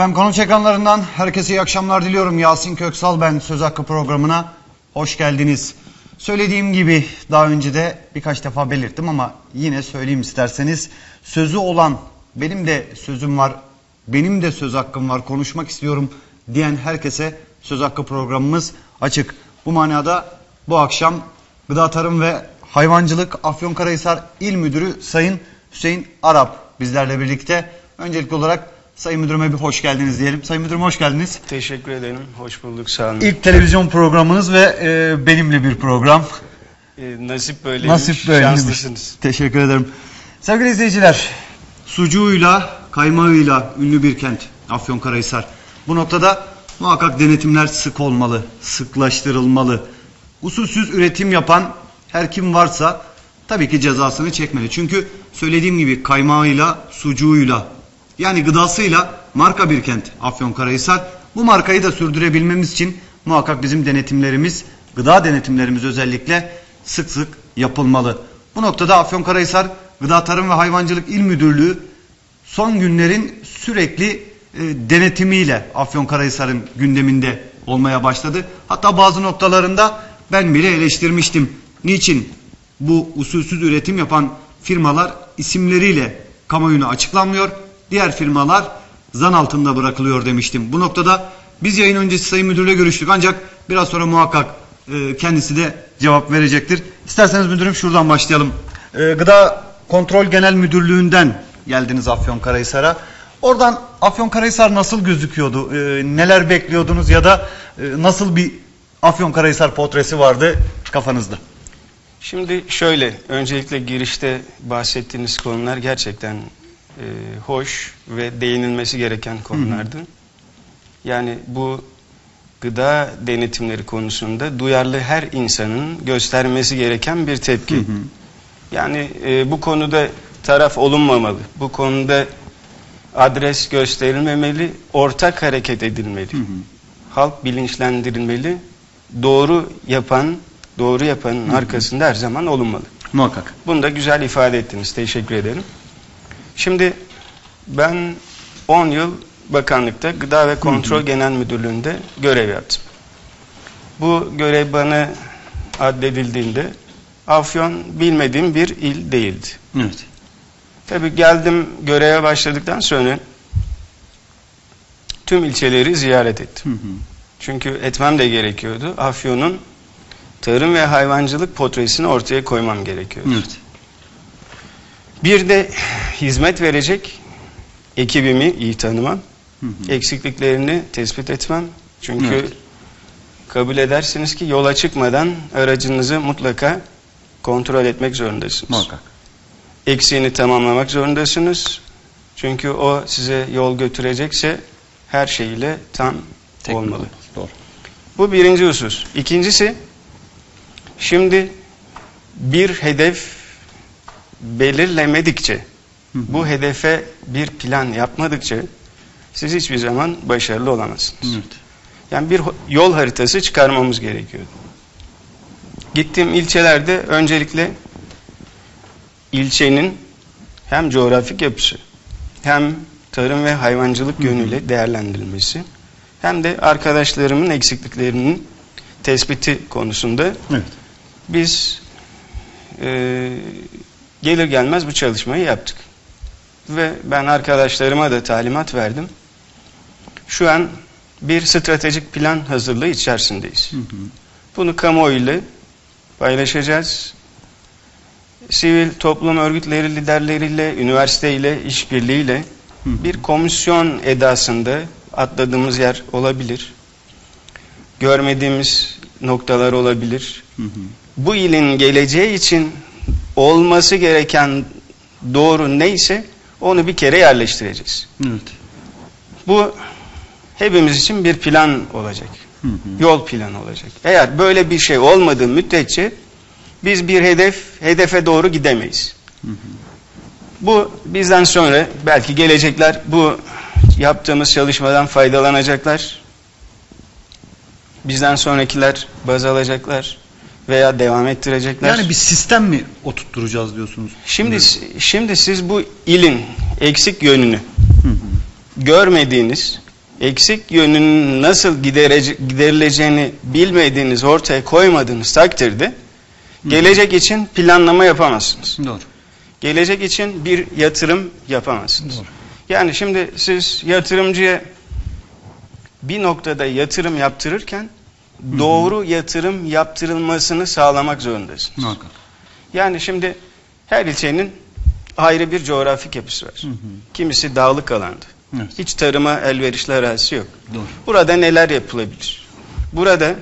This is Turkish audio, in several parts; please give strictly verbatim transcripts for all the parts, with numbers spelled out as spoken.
Efendim Konuç ekranlarından herkese iyi akşamlar diliyorum. Yasin Köksal ben, Söz Hakkı programına hoş geldiniz. Söylediğim gibi daha önce de birkaç defa belirttim ama yine söyleyeyim isterseniz. Sözü olan, benim de sözüm var, benim de söz hakkım var, konuşmak istiyorum diyen herkese Söz Hakkı programımız açık. Bu manada bu akşam Gıda Tarım ve Hayvancılık Afyonkarahisar İl Müdürü Sayın Hüseyin Arap bizlerle birlikte. Öncelikli olarak Sayın Müdürüme bir hoş geldiniz diyelim. Sayın Müdürüm hoş geldiniz. Teşekkür ederim. Hoş bulduk. Sağ olun. İlk televizyon programınız ve e, benimle bir program. E, nasip böyleymiş. Nasip böyleymiş. Şanslısınız. Teşekkür ederim. Sevgili izleyiciler, sucuğuyla, kaymağıyla ünlü bir kent Afyonkarahisar. Bu noktada muhakkak denetimler sık olmalı, sıklaştırılmalı. Usulsüz üretim yapan her kim varsa tabii ki cezasını çekmeli. Çünkü söylediğim gibi kaymağıyla, sucuğuyla, yani gıdasıyla marka bir kent Afyonkarahisar. Bu markayı da sürdürebilmemiz için muhakkak bizim denetimlerimiz, gıda denetimlerimiz özellikle sık sık yapılmalı. Bu noktada Afyonkarahisar Gıda Tarım ve Hayvancılık İl Müdürlüğü son günlerin sürekli e, denetimiyle Afyonkarahisar'ın gündeminde olmaya başladı. Hatta bazı noktalarında ben bile eleştirmiştim. Niçin bu usulsüz üretim yapan firmalar isimleriyle kamuoyuna açıklanmıyor? Diğer firmalar zan altında bırakılıyor demiştim. Bu noktada biz yayın öncesi Sayın Müdürle görüştük. Ancak biraz sonra muhakkak e, kendisi de cevap verecektir. İsterseniz müdürüm şuradan başlayalım. E, Gıda Kontrol Genel Müdürlüğü'nden geldiniz Afyonkarahisar'a. Oradan Afyonkarahisar nasıl gözüküyordu? E, neler bekliyordunuz ya da e, nasıl bir Afyonkarahisar portresi vardı kafanızda? Şimdi şöyle, öncelikle girişte bahsettiğiniz konular gerçekten e, hoş ve değinilmesi gereken konulardı. Hı hı. Yani bu gıda denetimleri konusunda duyarlı her insanın göstermesi gereken bir tepki. Hı hı. Yani e, bu konuda taraf olunmamalı, bu konuda adres gösterilmemeli, ortak hareket edilmeli. Hı hı. Halk bilinçlendirilmeli, doğru yapan, doğru yapanın hı hı. arkasında her zaman olunmalı. Muhakkak. Bunu da güzel ifade ettiniz, teşekkür ederim. Şimdi ben on yıl bakanlıkta Gıda ve Kontrol hı hı. Genel Müdürlüğü'nde görev yaptım. Bu görev bana addedildiğinde Afyon bilmediğim bir il değildi. Evet. Tabii geldim, göreve başladıktan sonra tüm ilçeleri ziyaret ettim. Hı hı. Çünkü etmem de gerekiyordu. Afyon'un tarım ve hayvancılık portresini ortaya koymam gerekiyordu. Evet. Bir de hizmet verecek ekibimi iyi tanımam, hı hı. eksikliklerini tespit etmem. Çünkü evet. kabul edersiniz ki yola çıkmadan aracınızı mutlaka kontrol etmek zorundasınız. Muhakkak. Eksiğini tamamlamak zorundasınız. Çünkü o size yol götürecekse her şeyiyle tam Teknik olmalı. Doğru. Bu birinci husus. İkincisi, şimdi bir hedef belirlemedikçe, hı hı. bu hedefe bir plan yapmadıkça siz hiçbir zaman başarılı olamazsınız. Evet. Yani bir yol haritası çıkarmamız gerekiyordu. Gittiğim ilçelerde öncelikle ilçenin hem coğrafik yapısı, hem tarım ve hayvancılık hı hı. yönüyle değerlendirilmesi, hem de arkadaşlarımın eksikliklerinin tespiti konusunda evet. biz e, gelir gelmez bu çalışmayı yaptık. Ve ben arkadaşlarıma da talimat verdim. Şu an bir stratejik plan hazırlığı içerisindeyiz. Hı hı. Bunu kamuoyuyla paylaşacağız. Sivil toplum örgütleri liderleriyle, üniversiteyle, işbirliğiyle hı hı. bir komisyon edasında atladığımız yer olabilir. Görmediğimiz noktalar olabilir. Hı hı. Bu ilin geleceği için olması gereken doğru neyse onu bir kere yerleştireceğiz. Evet. Bu hepimiz için bir plan olacak. Hı hı. Yol planı olacak. Eğer böyle bir şey olmadığı müddetçe biz bir hedef, hedefe doğru gidemeyiz. Hı hı. Bu bizden sonra belki gelecekler bu yaptığımız çalışmadan faydalanacaklar. Bizden sonrakiler baz alacaklar veya devam ettirecekler. Yani bir sistem mi oturtturacağız diyorsunuz? Şimdi evet. şimdi siz bu ilin eksik yönünü hı hı. görmediğiniz, eksik yönünün nasıl giderece- giderileceğini bilmediğiniz, ortaya koymadığınız takdirde gelecek için planlama yapamazsınız. Doğru. Gelecek için bir yatırım yapamazsınız. Doğru. Yani şimdi siz yatırımcıya bir noktada yatırım yaptırırken Hı hı. doğru yatırım yaptırılmasını sağlamak zorundasınız. Muhakkak. Yani şimdi her ilçenin ayrı bir coğrafik yapısı var. Hı hı. Kimisi dağlık alanda. Evet. Hiç tarıma elverişli arazisi yok. Doğru. Burada neler yapılabilir? Burada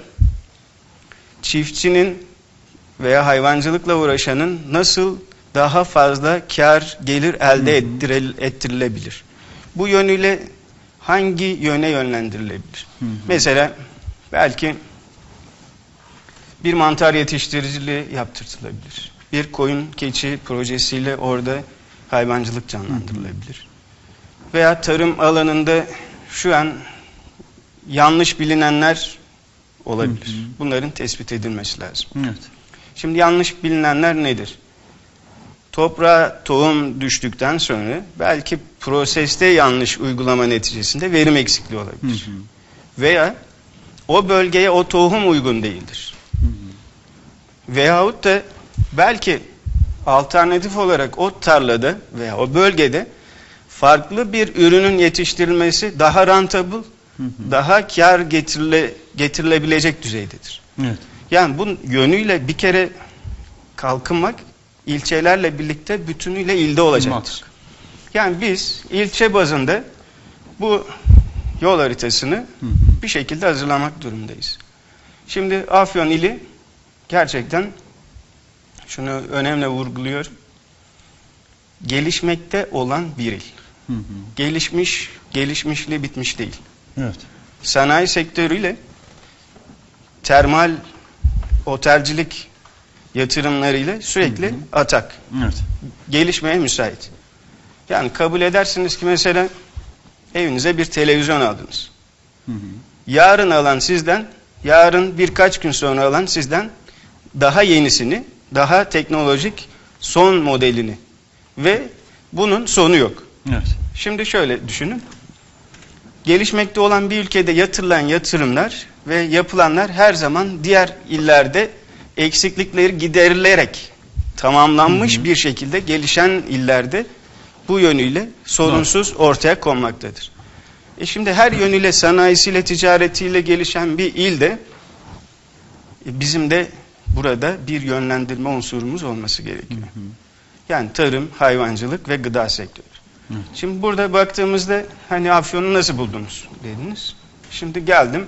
çiftçinin veya hayvancılıkla uğraşanın nasıl daha fazla kar, gelir elde ettiril- ettirilebilir? Bu yönüyle hangi yöne yönlendirilebilir? Hı hı. Mesela belki bir mantar yetiştiriciliği yaptırtılabilir. Bir koyun keçi projesiyle orada hayvancılık canlandırılabilir. Veya tarım alanında şu an yanlış bilinenler olabilir. Hı hı. Bunların tespit edilmesi lazım. Evet. Şimdi yanlış bilinenler nedir? Toprağa tohum düştükten sonra belki proseste yanlış uygulama neticesinde verim eksikliği Hı olabilir. hı. Veya o bölgeye o tohum uygun değildir. Hı hı. Veyahut da belki alternatif olarak o tarlada veya o bölgede farklı bir ürünün yetiştirilmesi daha rentable, Hı hı. daha kar getirile, getirilebilecek düzeydedir. Evet. Yani bu yönüyle bir kere kalkınmak ilçelerle birlikte bütünüyle ilde olacaktır. Muhakkak. Yani biz ilçe bazında bu yol haritasını Hı hı. bir şekilde hazırlamak durumundayız. Şimdi Afyon ili gerçekten şunu önemli vurguluyorum. Gelişmekte olan bir il. Hı hı. Gelişmiş, gelişmişliği bitmiş değil. Evet. Sanayi sektörüyle termal, otelcilik yatırımlarıyla sürekli Hı hı. atak. Evet. Gelişmeye müsait. Yani kabul edersiniz ki mesela evinize bir televizyon aldınız. Hı hı. Yarın alan sizden, yarın birkaç gün sonra alan sizden daha yenisini, daha teknolojik son modelini ve bunun sonu yok. Evet. Şimdi şöyle düşünün. Gelişmekte olan bir ülkede yatırılan yatırımlar ve yapılanlar her zaman diğer illerde eksiklikleri giderilerek tamamlanmış Hı hı. bir şekilde gelişen illerde bu yönüyle sorunsuz ortaya konmaktadır. E şimdi her yönüyle sanayisiyle, ticaretiyle gelişen bir ilde e bizim de burada bir yönlendirme unsurumuz olması gerekiyor. Hı hı. Yani tarım, hayvancılık ve gıda sektörü. Evet. Şimdi burada baktığımızda hani Afyon'u nasıl buldunuz dediniz. Şimdi geldim.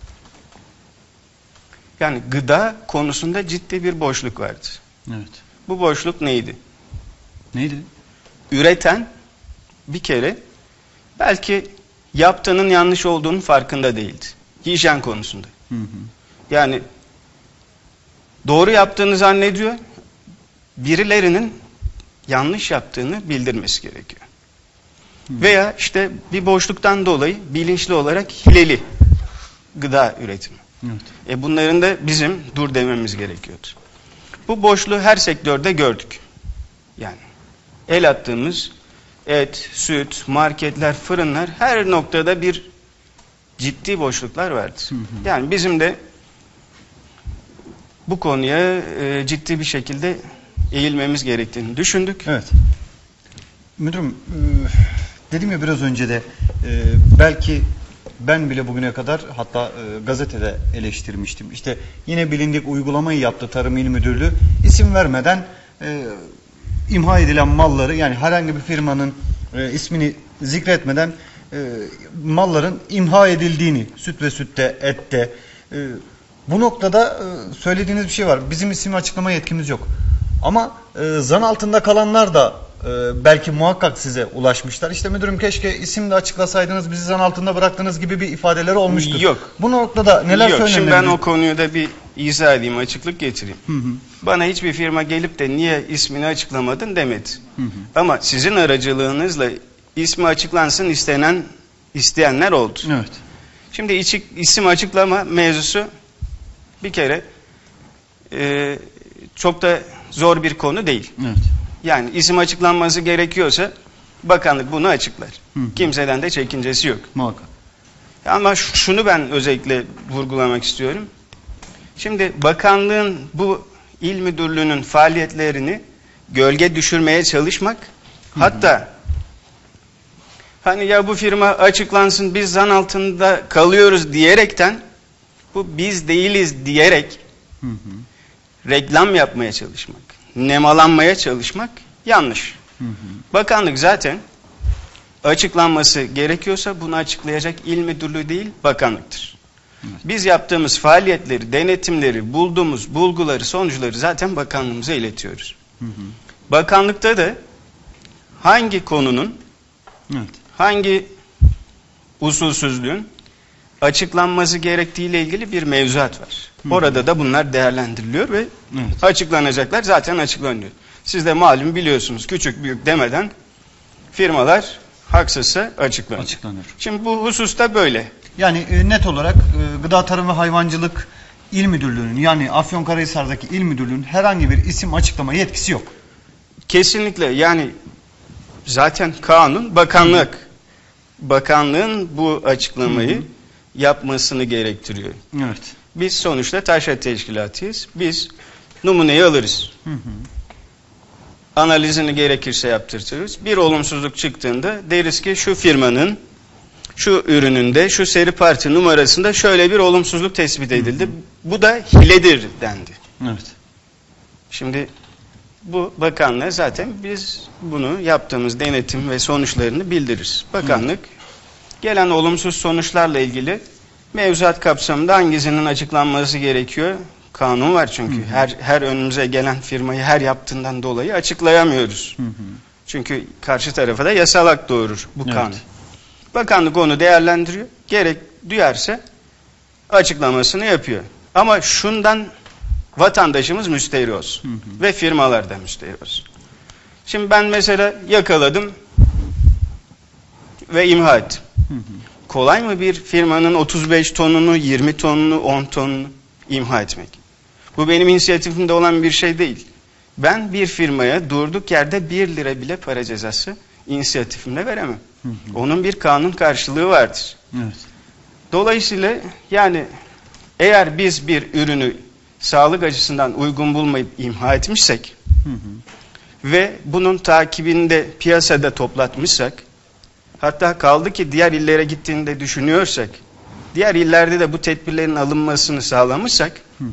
Yani gıda konusunda ciddi bir boşluk vardı. Evet. Bu boşluk neydi? Neydi? Üreten bir kere belki yaptığının yanlış olduğunun farkında değildi. Hijyen konusunda. Hı hı. Yani doğru yaptığını zannediyor. Birilerinin yanlış yaptığını bildirmesi gerekiyor. Hı. Veya işte bir boşluktan dolayı bilinçli olarak hileli gıda üretimi. Evet. E bunların da bizim dur dememiz gerekiyordu. Bu boşluğu her sektörde gördük. Yani el attığımız et, süt, marketler, fırınlar her noktada bir ciddi boşluklar vardı. Hı hı. Yani bizim de bu konuya e, ciddi bir şekilde eğilmemiz gerektiğini düşündük. Evet. Müdürüm, e, dedim ya biraz önce de e, belki ben bile bugüne kadar hatta e, gazetede eleştirmiştim. İşte yine bilindik uygulamayı yaptı Tarım İl Müdürlüğü. İsim vermeden e, imha edilen malları, yani herhangi bir firmanın e, ismini zikretmeden e, malların imha edildiğini, süt ve sütte, ette, e, bu noktada e, söylediğiniz bir şey var. Bizim isim açıklama yetkimiz yok. Ama e, zan altında kalanlar da e, belki muhakkak size ulaşmışlar. İşte müdürüm keşke isim de açıklasaydınız, bizi zan altında bıraktığınız gibi bir ifadeleri olmuştur. Yok. Bu noktada neler Yok, söylenebilir? şimdi ben o konuyu da bir izah edeyim, açıklık getireyim. Hı hı. Bana hiçbir firma gelip de niye ismini açıklamadın demedi. Hı hı. Ama sizin aracılığınızla ismi açıklansın istenen isteyenler oldu. Evet. Şimdi içi, isim açıklama mevzusu bir kere e, çok da zor bir konu değil. Evet. Yani isim açıklanması gerekiyorsa bakanlık bunu açıklar. Hı hı. Kimseden de çekincesi yok. Muhakkak. Ama şunu ben özellikle vurgulamak istiyorum. Şimdi bakanlığın bu il müdürlüğünün faaliyetlerini gölge düşürmeye çalışmak, hı hı. hatta hani ya bu firma açıklansın biz zan altında kalıyoruz diyerekten bu biz değiliz diyerek hı hı. reklam yapmaya çalışmak, nemalanmaya çalışmak yanlış. Hı hı. Bakanlık zaten açıklanması gerekiyorsa bunu açıklayacak il müdürlüğü değil bakanlıktır. Evet. Biz yaptığımız faaliyetleri, denetimleri, bulduğumuz bulguları, sonuçları zaten bakanlığımıza iletiyoruz. Hı hı. Bakanlıkta da hangi konunun, evet. hangi usulsüzlüğün açıklanması gerektiğiyle ilgili bir mevzuat var. Hı hı. Orada da bunlar değerlendiriliyor ve evet. açıklanacaklar zaten açıklanıyor. Siz de malum biliyorsunuz küçük büyük demeden firmalar haksızsa açıklanır. açıklanır. Şimdi bu hususta böyle. Yani e, net olarak e, Gıda Tarım ve Hayvancılık İl Müdürlüğü'nün yani Afyonkarahisar'daki İl Müdürlüğü'nün herhangi bir isim açıklama yetkisi yok. Kesinlikle yani zaten kanun bakanlık. Hı. Bakanlığın bu açıklamayı hı hı. yapmasını gerektiriyor. Evet. Biz sonuçta taşra teşkilatıyız. Biz numuneyi alırız. Hı hı. Analizini gerekirse yaptırtırız. Bir olumsuzluk çıktığında deriz ki şu firmanın şu ürününde şu seri parti numarasında şöyle bir olumsuzluk tespit edildi. Hı hı. Bu da hiledir dendi. Evet. Şimdi bu bakanlığa zaten biz bunu yaptığımız denetim ve sonuçlarını bildiririz. Bakanlık hı. gelen olumsuz sonuçlarla ilgili mevzuat kapsamında hangisinin açıklanması gerekiyor? Kanun var çünkü. Hı hı. Her her önümüze gelen firmayı her yaptığından dolayı açıklayamıyoruz. Hı hı. Çünkü karşı tarafa da yasal hak doğurur bu evet. kanun. Bakanlık onu değerlendiriyor. Gerek duyarsa açıklamasını yapıyor. Ama şundan vatandaşımız müstehri olsun. Hı hı. Ve firmalar da müstehri olsun. Şimdi ben mesela yakaladım ve imha ettim. Hı hı. Kolay mı bir firmanın otuz beş tonunu, yirmi tonunu, on tonunu imha etmek? Bu benim inisiyatifimde olan bir şey değil. Ben bir firmaya durduk yerde bir lira bile para cezası inisiyatifimle veremem. Hı hı. Onun bir kanun karşılığı vardır. Evet. Dolayısıyla yani eğer biz bir ürünü sağlık açısından uygun bulmayıp imha etmişsek hı hı. ve bunun takibinde piyasada toplatmışsak, hatta kaldı ki diğer illere gittiğinde düşünüyorsak, diğer illerde de bu tedbirlerin alınmasını sağlamışsak, hı hı.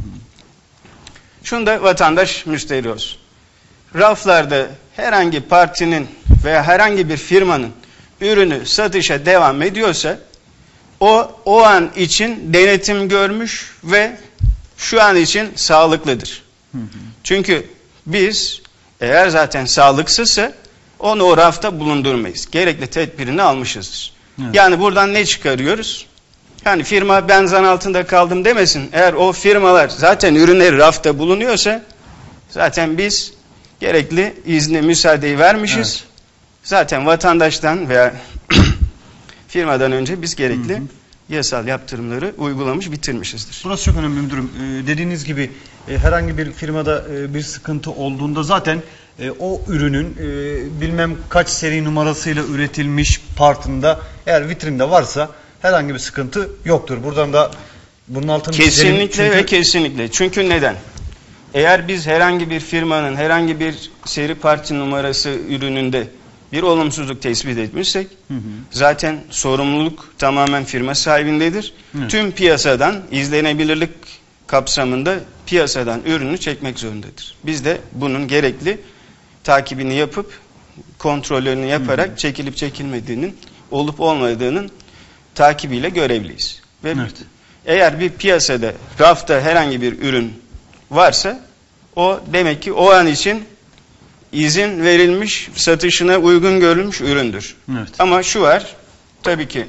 şunda vatandaş müstehri olsun. Raflarda herhangi partinin veya herhangi bir firmanın ürünü satışa devam ediyorsa, o o an için denetim görmüş ve şu an için sağlıklıdır. Hı hı. Çünkü biz eğer zaten sağlıksızsa onu o rafta bulundurmayız. Gerekli tedbirini almışızdır. Evet. Yani buradan ne çıkarıyoruz? Yani firma ben zan altında kaldım demesin. Eğer o firmalar zaten ürünleri rafta bulunuyorsa zaten biz gerekli izni, müsaadeyi vermişiz. Evet. Zaten vatandaştan veya firmadan önce biz gerekli hı hı. yasal yaptırımları uygulamış, bitirmişizdir. Burası çok önemli müdürüm. Ee, dediğiniz gibi e, herhangi bir firmada e, bir sıkıntı olduğunda zaten e, o ürünün e, bilmem kaç seri numarasıyla üretilmiş partında eğer vitrinde varsa herhangi bir sıkıntı yoktur. Buradan da bunun altını kesinlikle çünkü... ve kesinlikle. Çünkü neden? Eğer biz herhangi bir firmanın herhangi bir seri parti numarası ürününde bir olumsuzluk tespit etmişsek hı hı. zaten sorumluluk tamamen firma sahibindedir. Evet. Tüm piyasadan izlenebilirlik kapsamında piyasadan ürünü çekmek zorundadır. Biz de bunun gerekli takibini yapıp kontrollerini yaparak hı hı. çekilip çekilmediğinin olup olmadığının takibiyle görevliyiz. Ve evet. eğer bir piyasada rafta herhangi bir ürün varsa o demek ki o an için izin verilmiş, satışına uygun görülmüş üründür. Evet. Ama şu var, tabii ki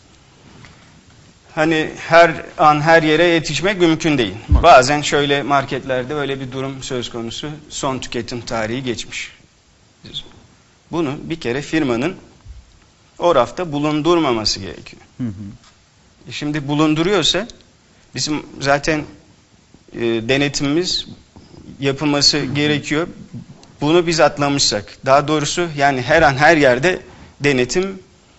hani her an her yere yetişmek mümkün değil. Bak. Bazen şöyle marketlerde öyle bir durum söz konusu, son tüketim tarihi geçmiş. Bunu bir kere firmanın o rafta bulundurmaması gerekiyor. Hı hı. Şimdi bulunduruyorsa bizim zaten e, denetimimiz yapılması hı hı. gerekiyor. Bunu biz atlamışsak, daha doğrusu yani her an her yerde denetim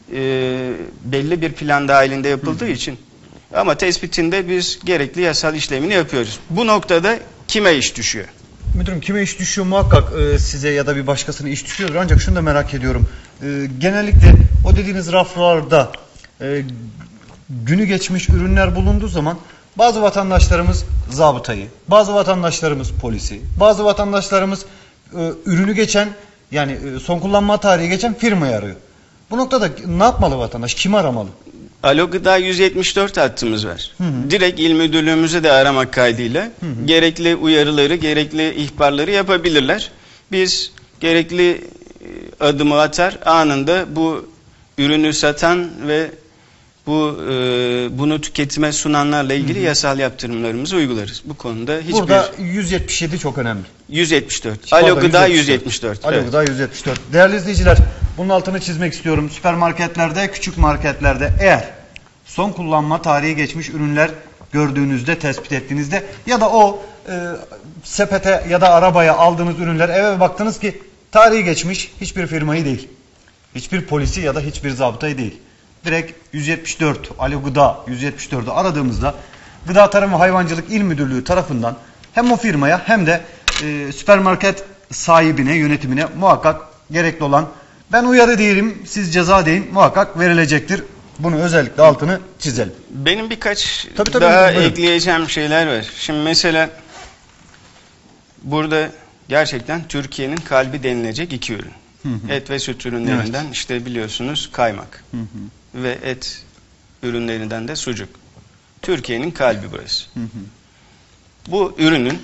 e, belli bir plan dahilinde yapıldığı Hı. için. Ama tespitinde biz gerekli yasal işlemini yapıyoruz. Bu noktada kime iş düşüyor? Müdürüm, kime iş düşüyor muhakkak e, size ya da bir başkasına iş düşüyordur. Ancak şunu da merak ediyorum. E, genellikle o dediğiniz raflarda e, günü geçmiş ürünler bulunduğu zaman bazı vatandaşlarımız zabıtayı, bazı vatandaşlarımız polisi, bazı vatandaşlarımız e, ürünü geçen yani e, son kullanma tarihi geçen firmayı arıyor. Bu noktada ne yapmalı vatandaş? Kimi aramalı? Alo Gıda yüz yetmiş dört hattımız var. Hı hı. Direkt il müdürlüğümüzü de aramak kaydıyla hı hı. gerekli uyarıları, gerekli ihbarları yapabilirler. Biz gerekli adımı atar, anında bu ürünü satan ve bu e, bunu tüketime sunanlarla ilgili hı hı. yasal yaptırımlarımızı uygularız. Bu konuda hiçbir... Burada yüz yetmiş yedi çok önemli. yüz yetmiş dört. Alo Gıda yüz yetmiş dört. Alo Gıda yüz yetmiş dört. Değerli izleyiciler, bunun altını çizmek istiyorum. Süpermarketlerde, küçük marketlerde eğer son kullanma tarihi geçmiş ürünler gördüğünüzde, tespit ettiğinizde ya da o e, sepete ya da arabaya aldığınız ürünler eve baktınız ki tarihi geçmiş, hiçbir firmayı değil. Hiçbir polisi ya da hiçbir zabıtayı değil. Direkt yüz yetmiş dört, Alo Gıda yüz yetmiş dördü aradığımızda Gıda Tarım ve Hayvancılık İl Müdürlüğü tarafından hem o firmaya hem de e, süpermarket sahibine, yönetimine muhakkak gerekli olan, ben uyarı değilim, siz ceza deyin, muhakkak verilecektir. Bunu özellikle altını çizelim. Benim birkaç tabii, tabii, daha buyurun. ekleyeceğim şeyler var. Şimdi mesela burada gerçekten Türkiye'nin kalbi denilecek iki ürün. Hı hı. Et ve süt ürünlerinden evet. işte biliyorsunuz kaymak hı hı. ve et ürünlerinden de sucuk. Türkiye'nin kalbi burası. Hı hı. Bu ürünün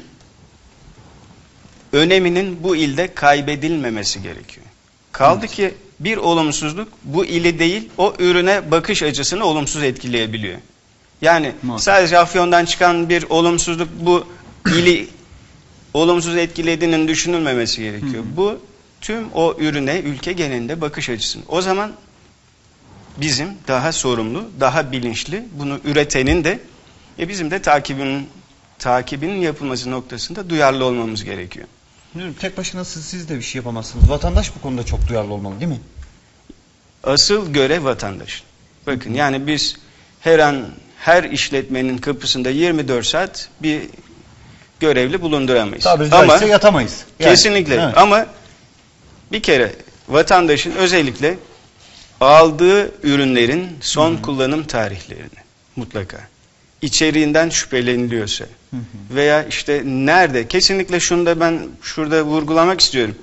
öneminin bu ilde kaybedilmemesi gerekiyor. Kaldı evet. ki bir olumsuzluk bu ili değil o ürüne bakış açısını olumsuz etkileyebiliyor. Yani evet. sadece Afyon'dan çıkan bir olumsuzluk bu ili olumsuz etkilediğinin düşünülmemesi gerekiyor. Hı hı. Bu tüm o ürüne ülke genelinde bakış açısını. O zaman bizim daha sorumlu, daha bilinçli bunu üretenin de e bizim de takibinin takibinin yapılması noktasında duyarlı olmamız gerekiyor. Tek başına siz, siz de bir şey yapamazsınız. Vatandaş bu konuda çok duyarlı olmalı değil mi? Asıl görev vatandaşın. Bakın yani biz her an her işletmenin kapısında yirmi dört saat bir görevli bulunduramayız. Tabii ama yatamayız. Yani, kesinlikle. Evet. Ama bir kere vatandaşın özellikle aldığı ürünlerin son hı hı. kullanım tarihlerini mutlaka içeriğinden şüpheleniliyorsa hı hı. veya işte nerede kesinlikle şunu da ben şurada vurgulamak istiyorum.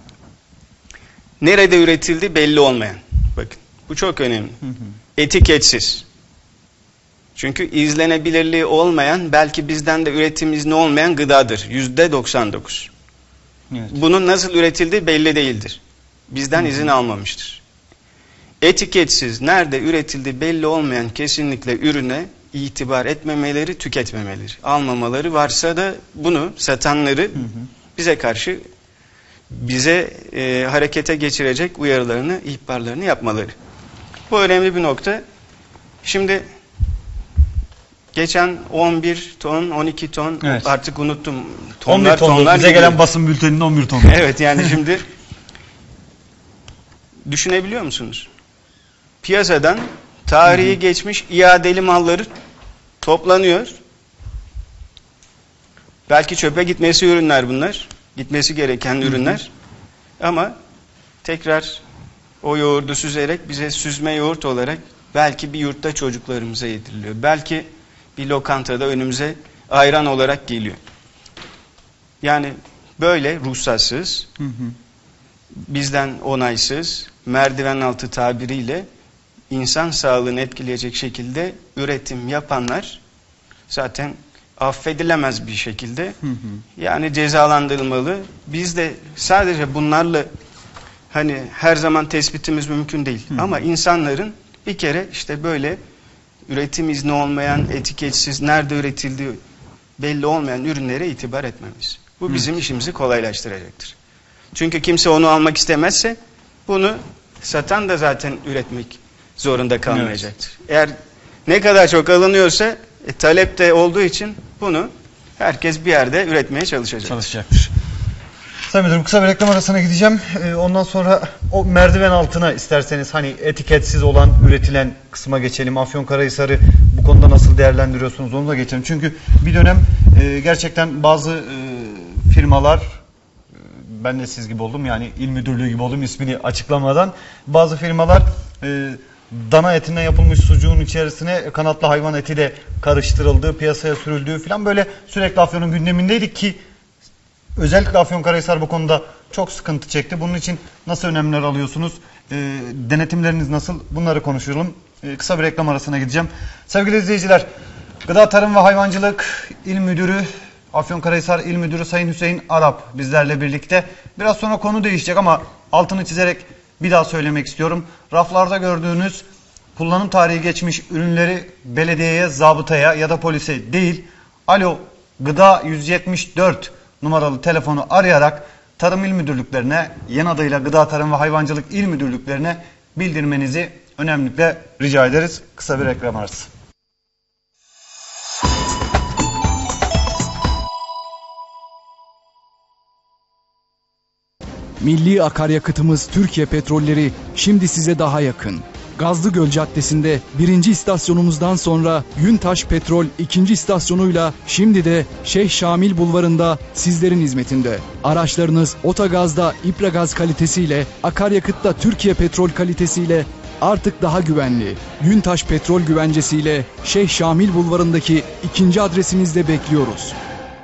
Nerede üretildi belli olmayan. Bakın bu çok önemli. Hı hı. Etiketsiz. Çünkü izlenebilirliği olmayan belki bizden de üretim izni olmayan gıdadır. yüzde doksan dokuz. Evet. Bunun nasıl üretildiği belli değildir. Bizden hı hı. izin almamıştır. Etiketsiz, nerede üretildiği belli olmayan kesinlikle ürüne itibar etmemeleri, tüketmemeleri, almamaları, varsa da bunu satanları hı hı. bize karşı bize e, harekete geçirecek uyarılarını, ihbarlarını yapmaları. Bu önemli bir nokta. Şimdi geçen on bir ton, on iki ton evet. artık unuttum. Tonlar, on bir ton, tonlar bize gidiyor. Gelen basın bülteninde on bir ton. Evet yani şimdi düşünebiliyor musunuz? Piyasadan tarihi hı hı. geçmiş iadeli malları toplanıyor. Belki çöpe gitmesi ürünler bunlar. Gitmesi gereken hı hı. ürünler. Ama tekrar o yoğurdu süzerek bize süzme yoğurt olarak belki bir yurtta çocuklarımıza yediriliyor. Belki bir lokantada önümüze ayran olarak geliyor. Yani böyle ruhsatsız, hı hı. bizden onaysız, merdiven altı tabiriyle insan sağlığını etkileyecek şekilde üretim yapanlar zaten affedilemez bir şekilde hı hı. yani cezalandırılmalı. Biz de sadece bunlarla hani her zaman tespitimiz mümkün değil. Hı hı. Ama insanların bir kere işte böyle üretim izni olmayan, etiketsiz, nerede üretildiği belli olmayan ürünlere itibar etmemiz. Bu hı. bizim işimizi kolaylaştıracaktır. Çünkü kimse onu almak istemezse bunu satan da zaten üretmek zorunda kalmayacaktır. Evet. Eğer ne kadar çok alınıyorsa e, talep de olduğu için bunu herkes bir yerde üretmeye çalışacak. Çalışacaktır. Sayın Müdürüm, kısa bir reklam arasına gideceğim. Ee, ondan sonra o merdiven altına isterseniz hani etiketsiz olan, üretilen kısma geçelim. Afyonkarahisar'ı bu konuda nasıl değerlendiriyorsunuz onu da geçelim. Çünkü bir dönem e, gerçekten bazı e, firmalar, e, ben de siz gibi oldum yani il müdürlüğü gibi oldum ismini açıklamadan. Bazı firmalar e, dana etinden yapılmış sucuğun içerisine kanatlı hayvan eti de karıştırıldığı, piyasaya sürüldüğü falan böyle sürekli Afyon'un gündemindeydik ki özellikle Afyonkarahisar bu konuda çok sıkıntı çekti. Bunun için nasıl önlemler alıyorsunuz? E, denetimleriniz nasıl? Bunları konuşalım. E, kısa bir reklam arasına gideceğim. Sevgili izleyiciler, Gıda Tarım ve Hayvancılık İl Müdürü, Afyonkarahisar İl Müdürü Sayın Hüseyin Arap bizlerle birlikte. Biraz sonra konu değişecek ama altını çizerek bir daha söylemek istiyorum. Raflarda gördüğünüz kullanım tarihi geçmiş ürünleri belediyeye, zabıtaya ya da polise değil, Alo Gıda yüz yetmiş dört numaralı telefonu arayarak Tarım İl Müdürlüklerine, yeni adıyla Gıda Tarım ve Hayvancılık İl Müdürlüklerine bildirmenizi önemlilikle rica ederiz. Kısa bir reklam arası. Milli akaryakıtımız Türkiye Petrolleri şimdi size daha yakın. Gazlıgöl Caddesi'nde birinci istasyonumuzdan sonra Yüntaş Petrol ikinci istasyonuyla şimdi de Şeyh Şamil Bulvarı'nda sizlerin hizmetinde. Araçlarınız Otogaz'da İpragaz kalitesiyle, akaryakıtta Türkiye Petrol kalitesiyle artık daha güvenli. Yüntaş Petrol güvencesiyle Şeyh Şamil Bulvarı'ndaki ikinci adresimizde bekliyoruz.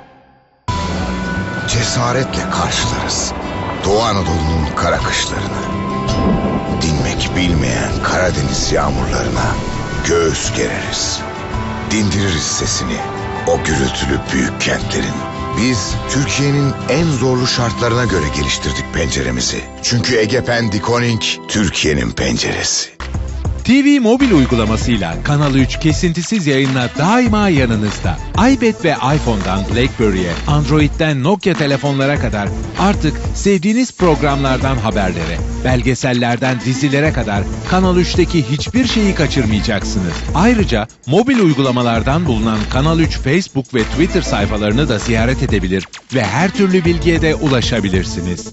Cesaretle karşılarız Doğu Anadolu'nun kara kışlarını. Dinmek bilmeyen Karadeniz yağmurlarına göğüs gereriz. Dindiririz sesini o gürültülü büyük kentlerin. Biz Türkiye'nin en zorlu şartlarına göre geliştirdik penceremizi. Çünkü Egepen Dikoning Türkiye'nin penceresi. T V mobil uygulamasıyla Kanal üç kesintisiz yayınla daima yanınızda. iPad ve iPhone'dan BlackBerry'e, Android'den Nokia telefonlara kadar artık sevdiğiniz programlardan haberlere, belgesellerden dizilere kadar Kanal üçteki hiçbir şeyi kaçırmayacaksınız. Ayrıca mobil uygulamalardan bulunan Kanal üç Facebook ve Twitter sayfalarını da ziyaret edebilir ve her türlü bilgiye de ulaşabilirsiniz.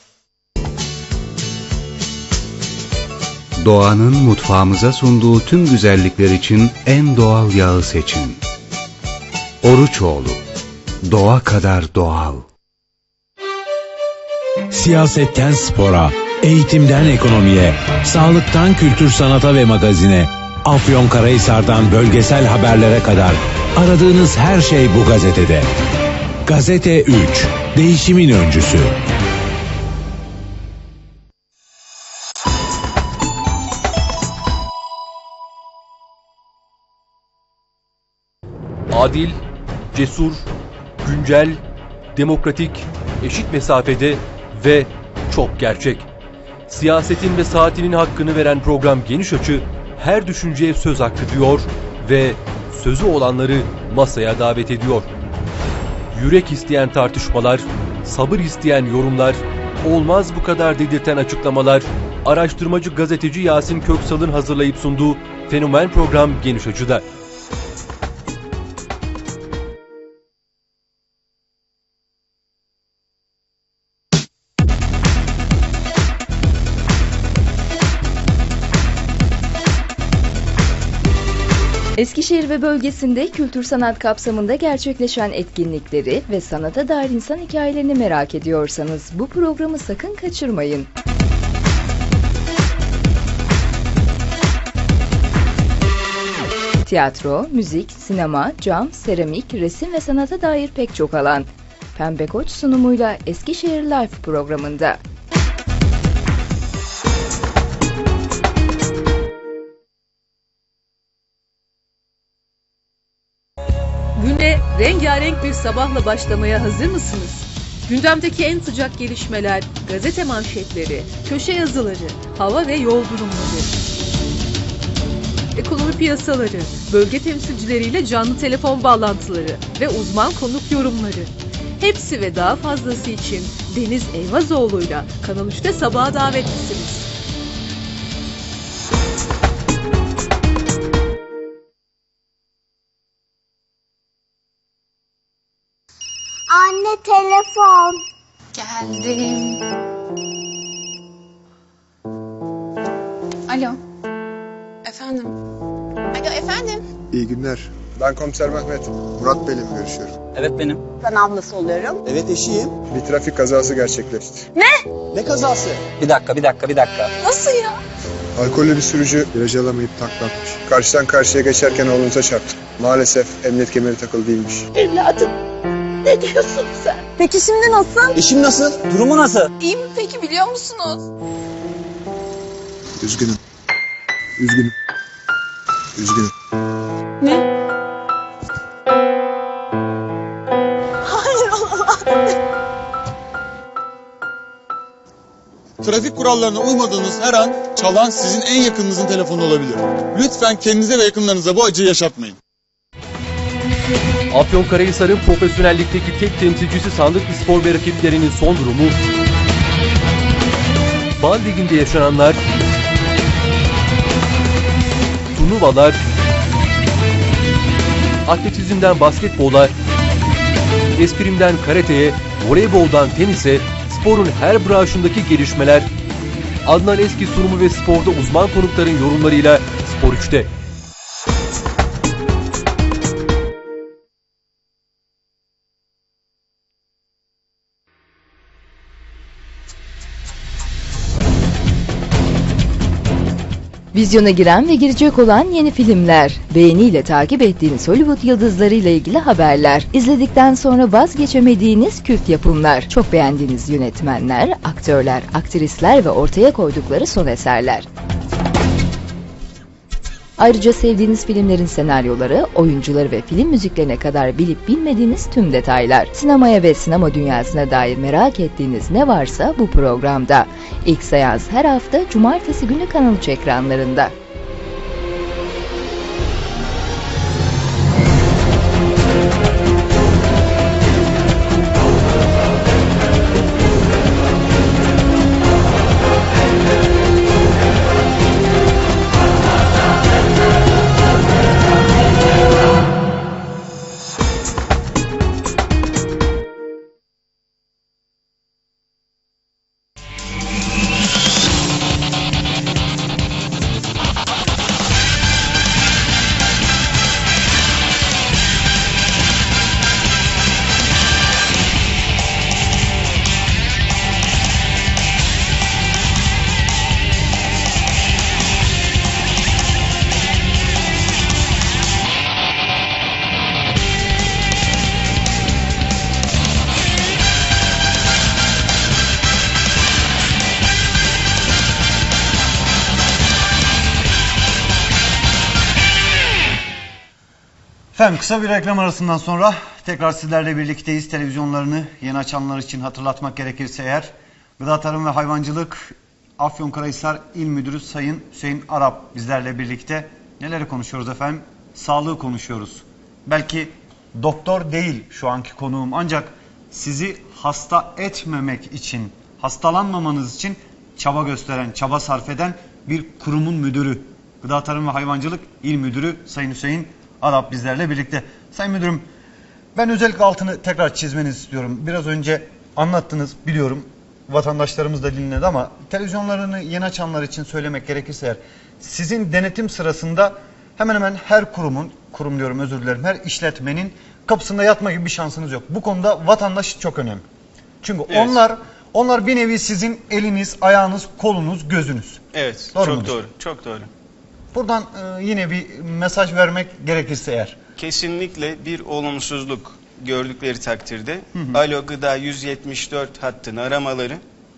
Doğanın mutfağımıza sunduğu tüm güzellikler için en doğal yağı seçin. Oruçoğlu, doğa kadar doğal. Siyasetten spora, eğitimden ekonomiye, sağlıktan kültür sanata ve magazine, Afyonkarahisar'dan bölgesel haberlere kadar aradığınız her şey bu gazetede. Gazete üç, değişimin öncüsü. Adil, cesur, güncel, demokratik, eşit mesafede ve çok gerçek. Siyasetin ve saatinin hakkını veren program Geniş Açı, her düşünceye söz hakkı diyor ve sözü olanları masaya davet ediyor. Yürek isteyen tartışmalar, sabır isteyen yorumlar, olmaz bu kadar dedirten açıklamalar, araştırmacı gazeteci Yasin Köksal'ın hazırlayıp sunduğu fenomen program Geniş Açı'da. Eskişehir ve bölgesinde kültür sanat kapsamında gerçekleşen etkinlikleri ve sanata dair insan hikayelerini merak ediyorsanız bu programı sakın kaçırmayın. Tiyatro, müzik, sinema, cam, seramik, resim ve sanata dair pek çok alan. Pembe Koç sunumuyla Eskişehir Live programında. Güne rengarenk bir sabahla başlamaya hazır mısınız? Gündemdeki en sıcak gelişmeler, gazete manşetleri, köşe yazıları, hava ve yol durumları, ekonomi piyasaları, bölge temsilcileriyle canlı telefon bağlantıları ve uzman konuk yorumları. Hepsi ve daha fazlası için Deniz Eyvazoğlu'yla Kanal üçte sabaha davetlisiniz. Anne telefon. Geldim. Alo. Efendim. Alo efendim. İyi günler. Ben komiser Mehmet. Murat Bey'le mi görüşüyorum? Evet benim. Ben ablası oluyorum. Evet eşiyim. Bir trafik kazası gerçekleşti. Ne? Ne kazası? Bir dakika bir dakika bir dakika. Nasıl ya? Alkollü bir sürücü virajı alamayıp taklatmış. Karşıdan karşıya geçerken oğlunuza çarptı. Maalesef emniyet kemeri takılı değilmiş. Evladım. Ne diyorsun sen? Peki şimdi nasıl? Eşim nasıl? Durumu nasıl? İyi mi peki biliyor musunuz? Üzgünüm. Üzgünüm. Üzgünüm. Ne? Hayır olamaz. Trafik kurallarına uymadığınız her an çalan sizin en yakınınızın telefonu olabilir. Lütfen kendinize ve yakınlarınıza bu acıyı yaşatmayın. Afyonkarahisar'ın profesyonellikteki tek temsilcisi Sandıklı Spor ve rakiplerinin son durumu, Bal Ligi'nde yaşananlar, turnuvalar, atletizmden basketbola, eskrimden karateye, voleyboldan tenise, sporun her branşındaki gelişmeler, Adnan Eski sunumu ve sporda uzman konukların yorumlarıyla Spor üçte. Vizyona giren ve girecek olan yeni filmler, beğeniyle takip ettiğiniz Hollywood yıldızlarıyla ilgili haberler, izledikten sonra vazgeçemediğiniz kült yapımlar, çok beğendiğiniz yönetmenler, aktörler, aktrisler ve ortaya koydukları son eserler. Ayrıca sevdiğiniz filmlerin senaryoları, oyuncuları ve film müziklerine kadar bilip bilmediğiniz tüm detaylar. Sinemaya ve sinema dünyasına dair merak ettiğiniz ne varsa bu programda. İlk seans her hafta Cumartesi günü Kanal üç ekranlarında. Efendim kısa bir reklam arasından sonra tekrar sizlerle birlikteyiz. Televizyonlarını yeni açanlar için hatırlatmak gerekirse eğer, Gıda Tarım ve Hayvancılık Afyonkarahisar İl Müdürü Sayın Hüseyin Arap bizlerle birlikte. Neleri konuşuyoruz efendim? Sağlığı konuşuyoruz. Belki doktor değil şu anki konuğum, ancak sizi hasta etmemek için, hastalanmamanız için çaba gösteren, çaba sarf eden bir kurumun müdürü. Gıda Tarım ve Hayvancılık İl Müdürü Sayın Hüseyin Arap bizlerle birlikte. Sayın Müdürüm, ben özellikle altını tekrar çizmenizi istiyorum. Biraz önce anlattınız, biliyorum. Vatandaşlarımız da dinledi ama televizyonlarını yeni açanlar için söylemek gerekirse eğer, sizin denetim sırasında hemen hemen her kurumun, kurum diyorum özür dilerim, her işletmenin kapısında yatma gibi bir şansınız yok. Bu konuda vatandaş çok önemli. Çünkü evet. onlar onlar bir nevi sizin eliniz, ayağınız, kolunuz, gözünüz. Evet, doğru çok mudur? doğru, çok doğru. Buradan e, yine bir mesaj vermek gerekirse eğer. Kesinlikle bir olumsuzluk gördükleri takdirde hı hı. Alo Gıda yüz yetmiş dört hattını aramaları,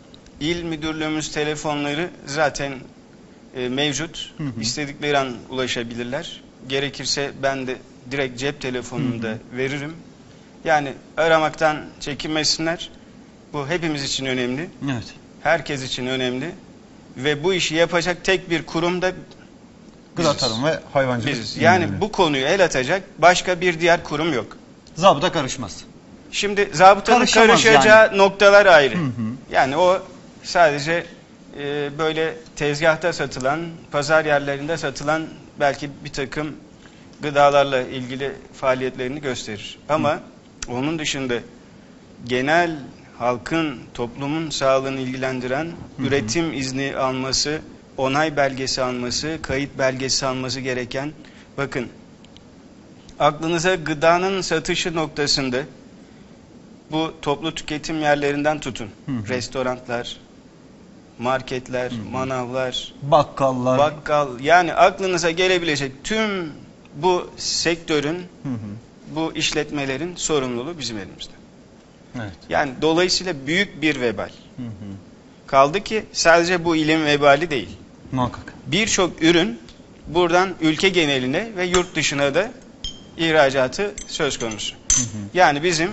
İl Müdürlüğümüz telefonları zaten e, mevcut. Hı hı. İstedikleri an ulaşabilirler. Gerekirse ben de direkt cep telefonunu da veririm. Yani aramaktan çekinmesinler. Bu hepimiz için önemli. Evet. Herkes için önemli. Ve bu işi yapacak tek bir kurum da Gıda Tarım ve Hayvancılık. Biziz. Yani bu konuyu el atacak başka bir diğer kurum yok. Zabıta karışmaz. Şimdi zabıtanın Karışamaz karışacağı yani. noktalar ayrı. Hı hı. Yani o sadece e, böyle tezgahta satılan, pazar yerlerinde satılan belki bir takım gıdalarla ilgili faaliyetlerini gösterir. Ama hı. onun dışında genel halkın, toplumun sağlığını ilgilendiren hı hı. üretim izni alması, onay belgesi alması, kayıt belgesi alması gereken, bakın aklınıza gıdanın satışı noktasında bu toplu tüketim yerlerinden tutun. Hı hı. Restoranlar, marketler, hı hı. manavlar, bakkallar, bakkal, yani aklınıza gelebilecek tüm bu sektörün, hı hı. bu işletmelerin sorumluluğu bizim elimizde. Evet. Yani dolayısıyla büyük bir vebal. Hı hı. Kaldı ki sadece bu ilim vebali değil. Muhakkak. Birçok ürün buradan ülke geneline ve yurt dışına da ihracatı söz konusu. Hı hı. Yani bizim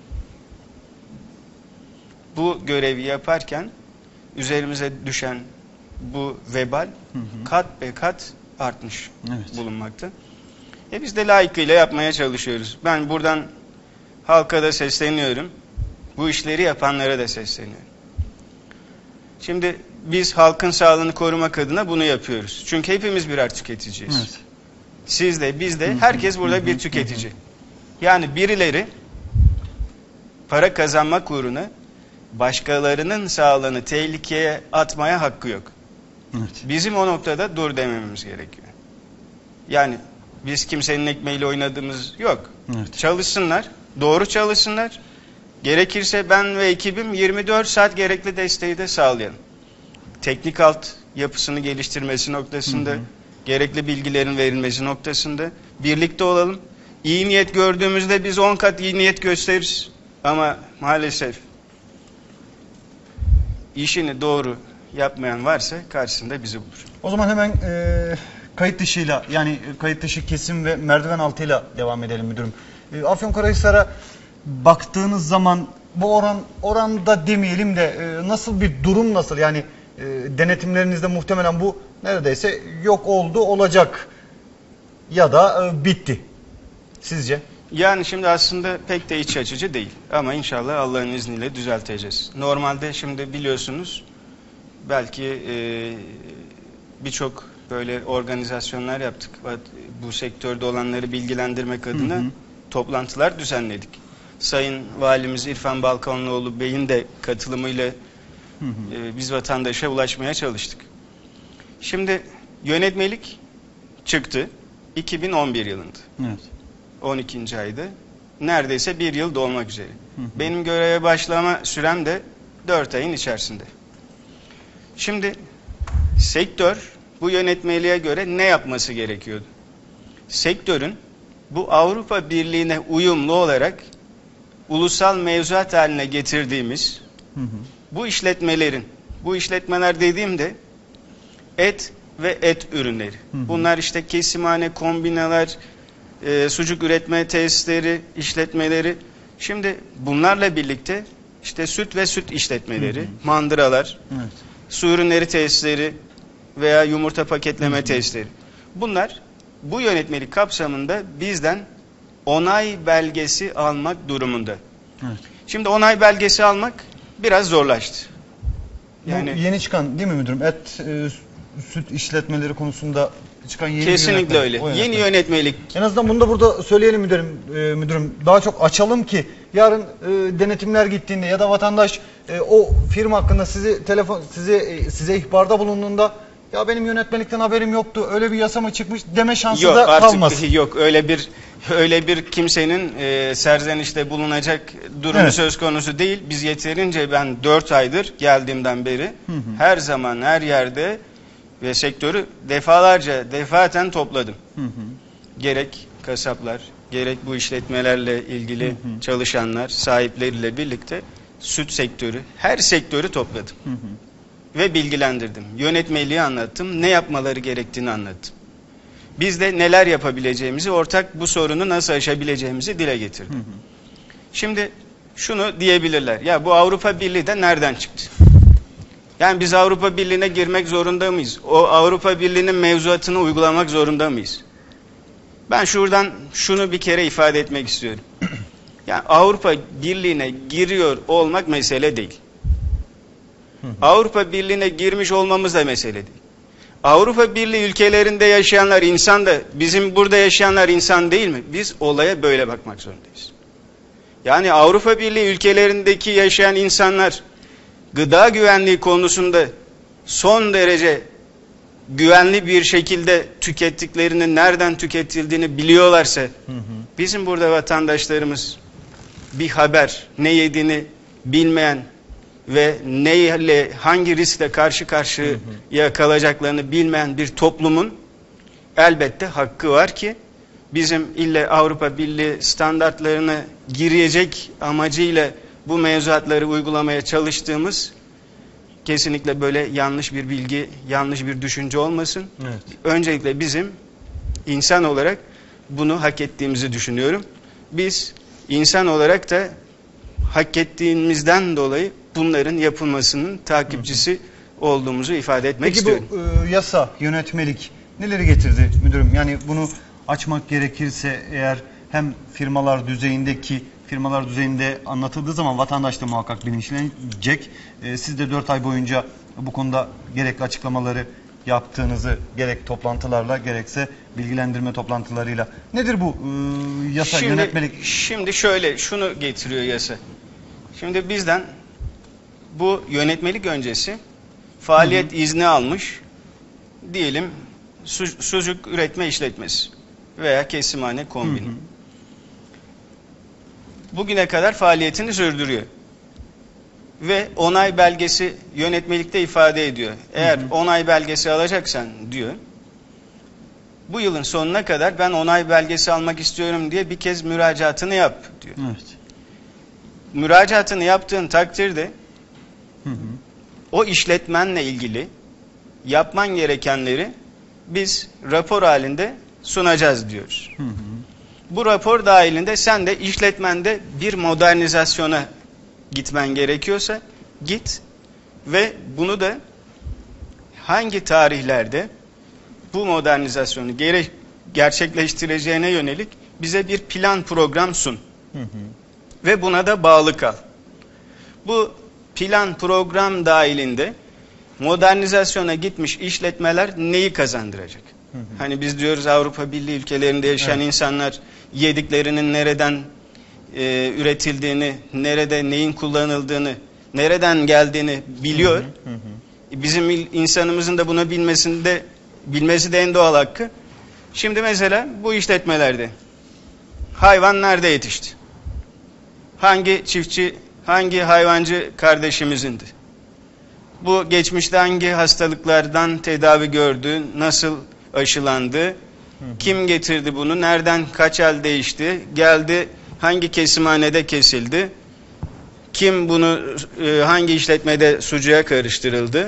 bu görevi yaparken üzerimize düşen bu vebal hı hı. kat be kat artmış evet. bulunmakta. E biz de layıkıyla yapmaya çalışıyoruz. Ben buradan halka da sesleniyorum. Bu işleri yapanlara da sesleniyorum. Şimdi biz halkın sağlığını korumak adına bunu yapıyoruz. Çünkü hepimiz birer tüketiciyiz. Evet. Siz de, biz de, herkes burada bir tüketici. Yani birileri para kazanmak uğruna başkalarının sağlığını tehlikeye atmaya hakkı yok. Evet. Bizim o noktada dur dememiz gerekiyor. Yani biz kimsenin ekmeğiyle oynadığımız yok. Evet. Çalışsınlar, doğru çalışsınlar. Gerekirse ben ve ekibim yirmi dört saat gerekli desteği de sağlayalım. Teknik alt yapısını geliştirmesi noktasında, hı hı. gerekli bilgilerin verilmesi noktasında birlikte olalım. İyi niyet gördüğümüzde biz on kat iyi niyet gösteririz. Ama maalesef işini doğru yapmayan varsa karşısında bizi bulur. O zaman hemen e, kayıt dışıyla, yani kayıt dışı kesim ve merdiven altıyla devam edelim müdürüm. E, Afyonkarahisar'a baktığınız zaman bu oran oranda demeyelim de e, nasıl bir durum nasıl? Yani e, denetimlerinizde muhtemelen bu neredeyse yok oldu, olacak ya da e, bitti. Sizce? Yani şimdi aslında pek de iç açıcı değil. Ama inşallah Allah'ın izniyle düzelteceğiz. Normalde şimdi biliyorsunuz belki e, birçok böyle organizasyonlar yaptık. Bu sektörde olanları bilgilendirmek adına hı hı. toplantılar düzenledik. Sayın Valimiz İrfan Balkanlıoğlu Bey'in de katılımıyla hı hı. E, biz vatandaşa ulaşmaya çalıştık. Şimdi yönetmelik çıktı iki bin on bir yılında. Evet. on ikinci ayda neredeyse bir yıl dolmak üzere. Hı hı. Benim göreve başlama sürem de dört ayın içerisinde. Şimdi sektör bu yönetmeliğe göre ne yapması gerekiyordu? Sektörün bu Avrupa Birliği'ne uyumlu olarak ulusal mevzuat haline getirdiğimiz hı hı. bu işletmelerin, bu işletmeler dediğimde et ve et ürünleri. Hı hı. Bunlar işte kesimhane, kombinalar, e, sucuk üretme tesisleri, işletmeleri. Şimdi bunlarla birlikte işte süt ve süt işletmeleri, hı hı. mandıralar, evet. su ürünleri tesisleri veya yumurta paketleme hı hı. tesisleri. Bunlar bu yönetmelik kapsamında bizden onay belgesi almak durumunda. Evet. Şimdi onay belgesi almak biraz zorlaştı. Yani bu yeni çıkan değil mi müdürüm? Et, e, süt işletmeleri konusunda çıkan yeni kesinlikle öyle. Yönetmelik. Yeni yönetmelik. En azından bunu da burada söyleyelim müdürüm. E, müdürüm daha çok açalım ki yarın e, denetimler gittiğinde ya da vatandaş e, o firma hakkında sizi telefon size e, size ihbarda bulunduğunda ya benim yönetmelikten haberim yoktu. Öyle bir yasa mı çıkmış deme şansı yok, da artık kalmaz. Yok öyle bir öyle bir kimsenin e, serzenişte bulunacak durumu evet. söz konusu değil. Biz yeterince ben dört aydır geldiğimden beri hı hı. her zaman her yerde ve sektörü defalarca defaten topladım. Hı hı. Gerek kasaplar, gerek bu işletmelerle ilgili hı hı. çalışanlar, sahipleriyle birlikte süt sektörü, her sektörü topladım. Hı hı. Ve bilgilendirdim. Yönetmeliği anlattım. Ne yapmaları gerektiğini anlattım. Biz de neler yapabileceğimizi, ortak bu sorunu nasıl aşabileceğimizi dile getirdim. Hı hı. Şimdi şunu diyebilirler. Ya bu Avrupa Birliği de nereden çıktı? Yani biz Avrupa Birliği'ne girmek zorunda mıyız? O Avrupa Birliği'nin mevzuatını uygulamak zorunda mıyız? Ben şuradan şunu bir kere ifade etmek istiyorum. Yani Avrupa Birliği'ne giriyor olmak mesele değil. Avrupa Birliği'ne girmiş olmamız da mesele değil. Avrupa Birliği ülkelerinde yaşayanlar insan da bizim burada yaşayanlar insan değil mi? Biz olaya böyle bakmak zorundayız. Yani Avrupa Birliği ülkelerindeki yaşayan insanlar gıda güvenliği konusunda son derece güvenli bir şekilde tükettiklerini, nereden tüketildiğini biliyorlarsa, hı hı. bizim burada vatandaşlarımız bir haber, ne yediğini bilmeyen ve neyle, hangi riskle karşı karşıya kalacaklarını bilmeyen bir toplumun elbette hakkı var ki bizim ille Avrupa Birliği standartlarına girecek amacıyla bu mevzuatları uygulamaya çalıştığımız kesinlikle böyle yanlış bir bilgi, yanlış bir düşünce olmasın. Evet. Öncelikle bizim insan olarak bunu hak ettiğimizi düşünüyorum. Biz insan olarak da hak ettiğimizden dolayı bunların yapılmasının takipçisi hı hı. olduğumuzu ifade etmek Peki istiyorum. Peki bu e, yasa, yönetmelik neleri getirdi müdürüm? Yani bunu açmak gerekirse eğer hem firmalar düzeyindeki firmalar düzeyinde anlatıldığı zaman vatandaş da muhakkak bilinçlenecek. E, siz de dört ay boyunca bu konuda gerekli açıklamaları yaptığınızı gerek toplantılarla gerekse bilgilendirme toplantılarıyla. Nedir bu e, yasa, şimdi, yönetmelik? Şimdi şöyle şunu getiriyor yasa. Şimdi bizden bu yönetmelik öncesi faaliyet hı hı. izni almış diyelim su, sucuk üretme işletmesi veya kesimhane kombini. Hı hı. Bugüne kadar faaliyetini sürdürüyor. Ve onay belgesi yönetmelikte ifade ediyor. Eğer hı hı. onay belgesi alacaksan diyor, bu yılın sonuna kadar ben onay belgesi almak istiyorum diye bir kez müracaatını yap diyor. Evet. Müracaatını yaptığın takdirde hı hı. o işletmenle ilgili yapman gerekenleri biz rapor halinde sunacağız diyoruz. Hı hı. Bu rapor dahilinde sen de işletmende bir modernizasyona gitmen gerekiyorsa git ve bunu da hangi tarihlerde bu modernizasyonu gere gerçekleştireceğine yönelik bize bir plan program sun. Hı hı. Ve buna da bağlı kal. Bu plan program dahilinde modernizasyona gitmiş işletmeler neyi kazandıracak? Hı hı. Hani biz diyoruz Avrupa Birliği ülkelerinde yaşayan evet. insanlar yediklerinin nereden e, üretildiğini, nerede neyin kullanıldığını, nereden geldiğini biliyor. Hı hı hı. Bizim insanımızın da bunu bilmesinde bilmesi de en doğal hakkı. Şimdi mesela bu işletmelerde hayvan nerede yetişti? Hangi çiftçi, hangi hayvancı kardeşimizindi? Bu geçmişte hangi hastalıklardan tedavi gördü, nasıl aşılandı, hı hı. kim getirdi bunu, nereden kaç el değişti, geldi hangi kesimhanede kesildi, kim bunu e, hangi işletmede sucuğa karıştırıldı,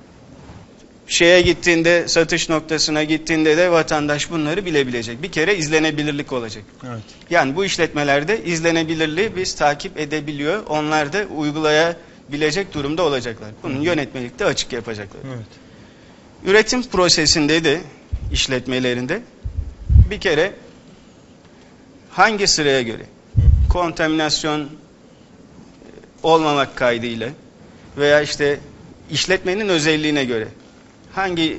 şeye gittiğinde, satış noktasına gittiğinde de vatandaş bunları bilebilecek. Bir kere izlenebilirlik olacak. Evet. Yani bu işletmelerde izlenebilirliği biz takip edebiliyor, onlar da uygulayabilecek durumda olacaklar. Bunun yönetmelikte açık yapacaklar. Evet. Üretim prosesinde de işletmelerinde bir kere hangi sıraya göre kontaminasyon olmamak kaydıyla veya işte işletmenin özelliğine göre hangi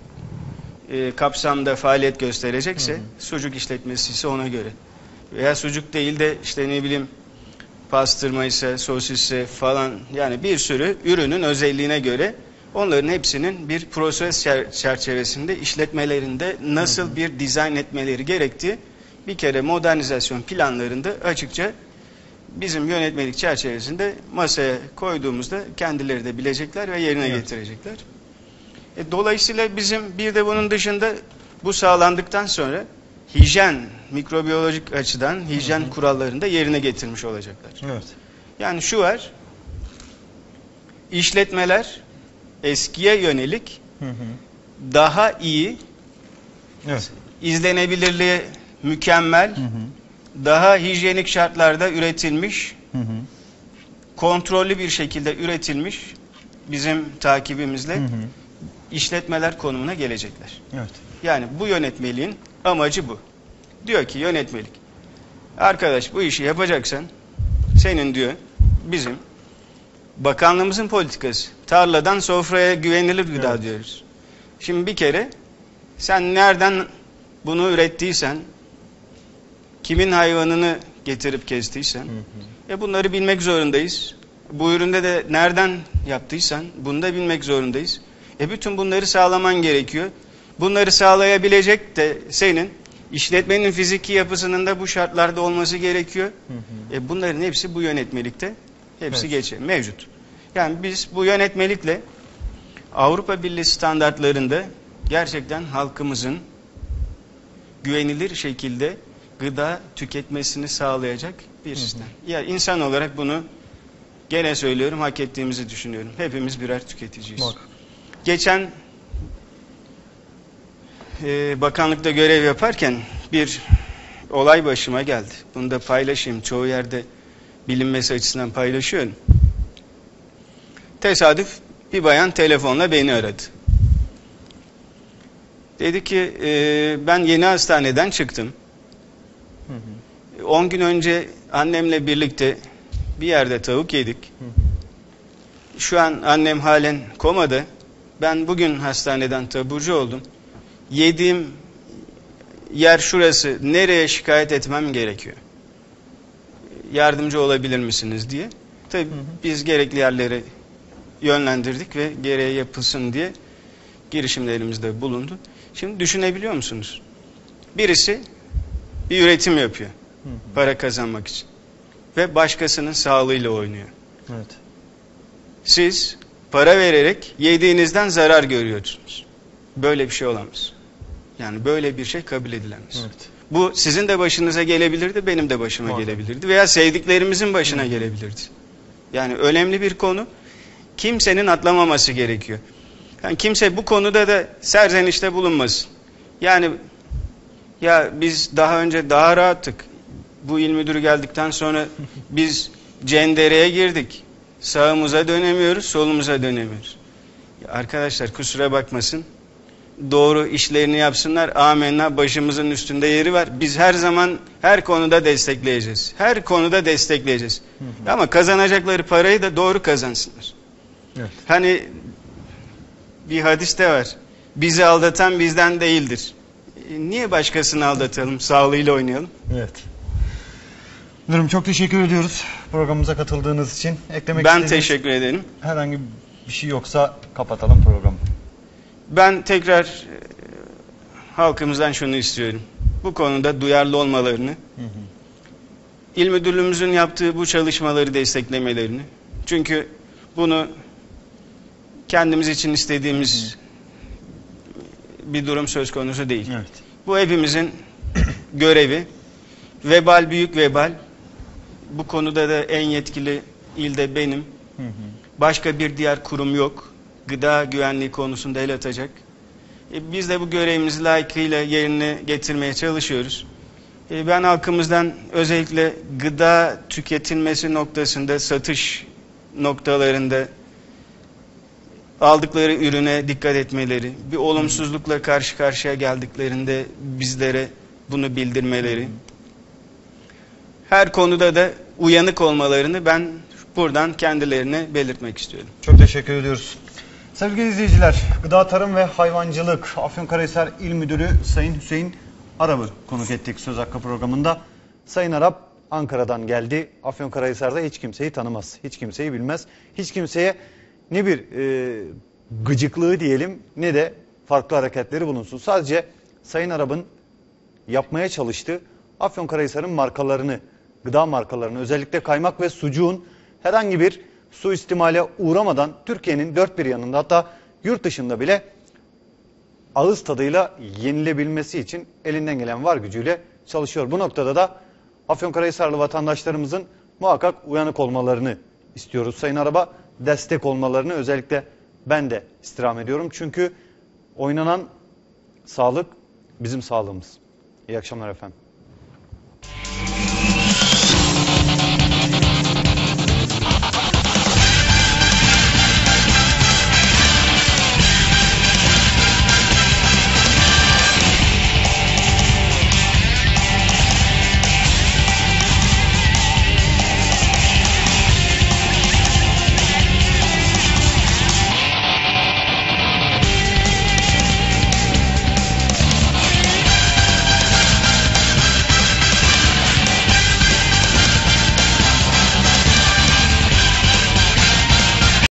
e, kapsamda faaliyet gösterecekse, hı hı. sucuk işletmesi ise ona göre veya sucuk değil de işte ne bileyim pastırma ise, sosis ise falan, yani bir sürü ürünün özelliğine göre onların hepsinin bir proses çerçevesinde işletmelerinde nasıl hı hı. bir dizayn etmeleri gerektiği bir kere modernizasyon planlarında açıkça bizim yönetmelik çerçevesinde masaya koyduğumuzda kendileri de bilecekler ve yerine evet. getirecekler. E, dolayısıyla bizim bir de bunun dışında bu sağlandıktan sonra hijyen, mikrobiyolojik açıdan hijyen hı hı. kurallarını da yerine getirmiş olacaklar. Evet. Yani şu var, işletmeler eskiye yönelik hı hı. daha iyi, evet. izlenebilirliği mükemmel, hı hı. daha hijyenik şartlarda üretilmiş, hı hı. kontrollü bir şekilde üretilmiş bizim takibimizle hı hı. işletmeler konumuna gelecekler. Evet. Yani bu yönetmeliğin amacı bu. Diyor ki yönetmelik, arkadaş bu işi yapacaksan senin diyor bizim bakanlığımızın politikası, tarladan sofraya güvenilir gıda evet. diyoruz. Şimdi bir kere sen nereden bunu ürettiysen, kimin hayvanını getirip kestiysen, hı hı. E bunları bilmek zorundayız. Bu üründe de nereden yaptıysan bunu da bilmek zorundayız. E bütün bunları sağlaman gerekiyor. Bunları sağlayabilecek de senin işletmenin fiziki yapısının da bu şartlarda olması gerekiyor. Hı hı. E bunların hepsi bu yönetmelikte hepsi evet. geçe mevcut. Yani biz bu yönetmelikle Avrupa Birliği standartlarında gerçekten halkımızın güvenilir şekilde gıda tüketmesini sağlayacak bir sistem. Hı hı. Ya insan olarak bunu gene söylüyorum, hak ettiğimizi düşünüyorum. Hepimiz birer tüketiciyiz. Bak. Geçen e, bakanlıkta görev yaparken bir olay başıma geldi. Bunu da paylaşayım. Çoğu yerde bilinmesi açısından paylaşıyorum. Tesadüf bir bayan telefonla beni aradı. Dedi ki e, ben yeni hastaneden çıktım. on gün önce annemle birlikte bir yerde tavuk yedik. Hı hı. Şu an annem halen komada. Ben bugün hastaneden taburcu oldum. Yediğim yer şurası. Nereye şikayet etmem gerekiyor? Yardımcı olabilir misiniz diye. Tabii hı hı. biz gerekli yerlere yönlendirdik ve gereği yapılsın diye girişimlerimizde bulundu. Şimdi düşünebiliyor musunuz? Birisi bir üretim yapıyor. Hı hı. Para kazanmak için. Ve başkasının sağlığıyla oynuyor. Evet. Siz para vererek yediğinizden zarar görüyorsunuz. Böyle bir şey olamaz. Yani böyle bir şey kabul edilemez. Evet. Bu sizin de başınıza gelebilirdi, benim de başıma Pardon. gelebilirdi. Veya sevdiklerimizin başına Hı. gelebilirdi. Yani önemli bir konu. Kimsenin atlamaması gerekiyor. Yani kimse bu konuda da serzenişte bulunmasın. Yani ya biz daha önce daha rahattık. Bu il müdürü geldikten sonra biz cendereye girdik. Sağımıza dönemiyoruz, solumuza dönemiyoruz. Ya arkadaşlar kusura bakmasın. Doğru işlerini yapsınlar. Amenna, başımızın üstünde yeri var. Biz her zaman her konuda destekleyeceğiz. Her konuda destekleyeceğiz. Hı hı. Ama kazanacakları parayı da doğru kazansınlar. Evet. Hani bir hadiste var. Bizi aldatan bizden değildir. Niye başkasını aldatalım? Sağlığıyla oynayalım. Evet. Müdürüm çok teşekkür ediyoruz programımıza katıldığınız için. Eklemek ben teşekkür ederim. Herhangi bir şey yoksa kapatalım programı. Ben tekrar e, halkımızdan şunu istiyorum. Bu konuda duyarlı olmalarını, hı hı. İl müdürlüğümüzün yaptığı bu çalışmaları desteklemelerini. Çünkü bunu kendimiz için istediğimiz hı. bir durum söz konusu değil. Evet. Bu hepimizin görevi. Vebal büyük vebal. Bu konuda da en yetkili ilde benim. Hı hı. Başka bir diğer kurum yok. Gıda güvenliği konusunda el atacak. E, biz de bu görevimizi layıkıyla yerine getirmeye çalışıyoruz. E, ben halkımızdan özellikle gıda tüketilmesi noktasında, satış noktalarında aldıkları ürüne dikkat etmeleri, bir olumsuzlukla karşı karşıya geldiklerinde bizlere bunu bildirmeleri, her konuda da uyanık olmalarını ben buradan kendilerine belirtmek istiyorum. Çok teşekkür ediyoruz. Sevgili izleyiciler, Gıda Tarım ve Hayvancılık Afyonkarahisar İl Müdürü Sayın Hüseyin Arap'ı konuk ettik Söz Hakkı programında. Sayın Arap Ankara'dan geldi. Afyonkarahisar'da hiç kimseyi tanımaz, hiç kimseyi bilmez. Hiç kimseye ne bir e, gıcıklığı diyelim ne de farklı hareketleri bulunsun. Sadece Sayın Arap'ın yapmaya çalıştığı Afyonkarahisar'ın markalarını, gıda markalarını, özellikle kaymak ve sucuğun herhangi bir suistimale uğramadan Türkiye'nin dört bir yanında, hatta yurt dışında bile ağız tadıyla yenilebilmesi için elinden gelen var gücüyle çalışıyor. Bu noktada da Afyonkarahisarlı vatandaşlarımızın muhakkak uyanık olmalarını istiyoruz. Sayın Arap'a destek olmalarını özellikle ben de istirham ediyorum. Çünkü oynanan sağlık bizim sağlığımız. İyi akşamlar efendim.